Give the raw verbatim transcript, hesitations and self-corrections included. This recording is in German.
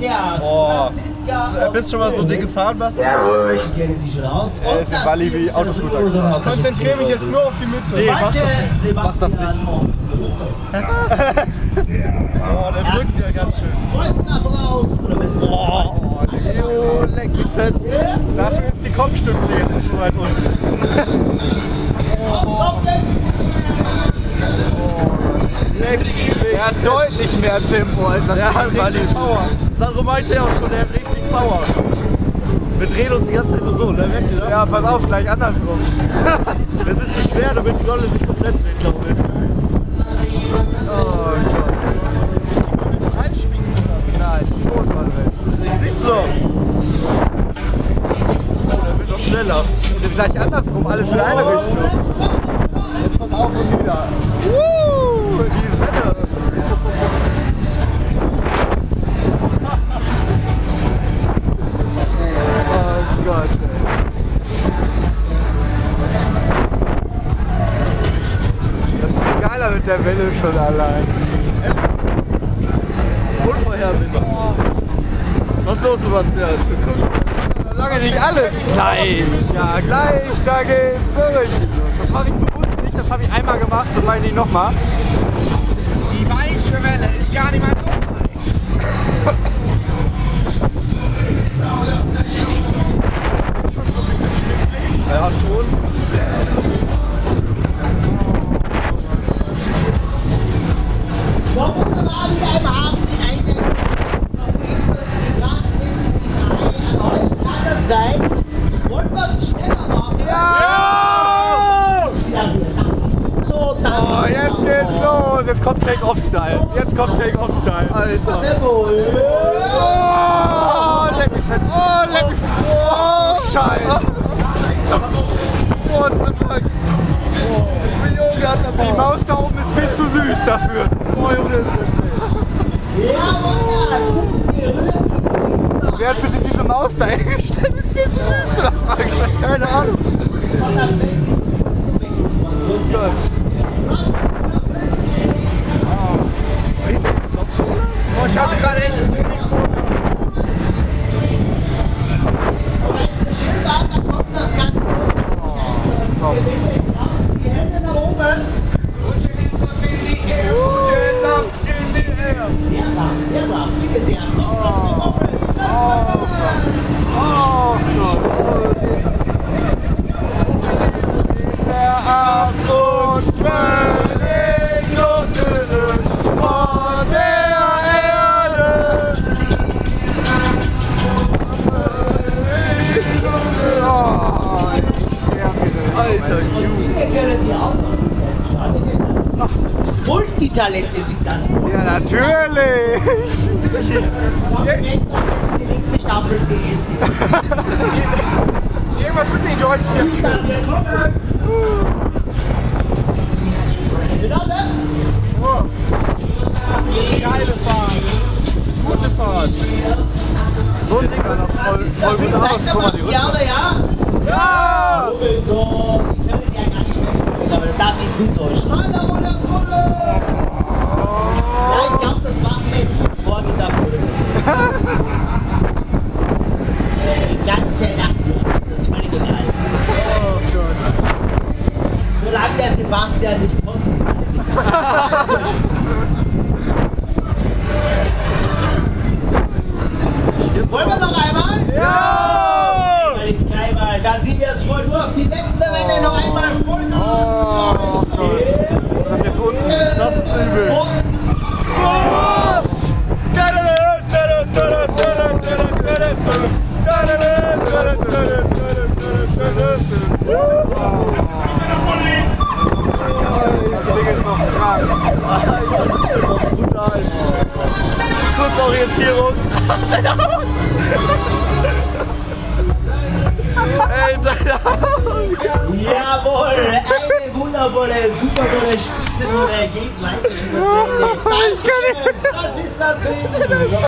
Oh, bist du schon mal so dick gefahren, was? Ja, ruhig. Er ist in Bali wie Autoscooter gefahren. Ich konzentriere mich jetzt nur auf die Mitte. Nee, mach das nicht. Mach das nicht. Oh, das rückt ja ganz schön. Oh, oh, leck mich fett. Dafür ist die Kopfstütze jetzt zu weit unten. Oh, leck mich. Er hat deutlich mehr Tempo als das Der hat richtig Power. Sandro meinte ja auch schon, der hat richtig Power. Wir drehen uns die ganze Zeit nur so, ne? Merkt ihr das? Ja, pass auf, gleich andersrum. Wir sind zu schwer, damit die Gondel sich komplett dreht, glaube ich. Oh Gott. Nein, Ich sieh's doch. Oh, der wird noch schneller. und gleich andersrum, alles in eine Richtung. Jetzt kommt auf und wieder. Uh, die Welle. Oh Gott, ey. Das ist viel geiler mit der Welle schon allein. Unvorhersehbar. Was ist los, Sebastian? Guck, lange nicht alles gleich. Ja, gleich, da geht's zurück. Das mache ich bewusst nicht, das habe ich einmal gemacht, das mache ich nicht nochmal. Die weiche Welle ist gar nicht mal so weich. Ja, schon. So, wunderbar, wieder im Hafen die eine Nacht ist die drei erneut. Kann das sein? Wollen wir es schneller machen? Ja! Ja, das ist gut so. Dann Oh, jetzt geht's los. Jetzt kommt Take-Off-Style. Jetzt kommt Take-Off-Style. Alter. Tempo. Oh, leck mich fett. Oh, leck mich fett. Oh, Scheiße. What the fuck? Oh, Junge, hat er Die Maus da oben ist viel zu süß dafür. Oh, Junge, ist der schlecht. Ja, wunderbar. Wer hat bitte diese Maus da hingestellt? Ist viel zu süß für das Fahrgeschäft. Keine Ahnung. Oh Gott. Oh, ich hatte gerade echt einen Die Hände nach oben. Sehr brav, sehr brav. Bitte sehr. Oh Gott. Der Abgrund völlig losgelöst von der Erde. Völlig losgelöst. Oh, ich sterbe wieder. Alter, Und Sie können die auch noch. Multitalente sind das. Ja, natürlich. Die nächste Staffel gewesen. Irgendwas mit den Deutschen. Geile Fahrt. gute Fahrt. So ein Ding war noch voll, voll gut aus. Guck mal, die Rücken. Ja oder ja? Ja! So, ich kann es ja gar nicht mehr. Aber das ist gut so. Schneller, Rulle, Rulle! Ja, ich glaube, das machen wir jetzt bis morgen dafür. Die ganze Nacht durch. Das ist völlig egal. Oh Gott. Solange der Sebastian nicht kotzt, ist alles egal. Wollen wir noch einmal? Ja! Jetzt dreimal. Dann ziehen wir es voll durch. Die letzte Welle noch einmal voll durch. Oh Gott. Das jetzt unten, das ist übel. Das Ding ist noch krank. Das ist noch brutal. Kurze Orientierung. Ey, deine Augen. Jawohl, eine wundervolle, super tolle Spitze, die geht gleich. Ich kann nicht. Das ist natürlich.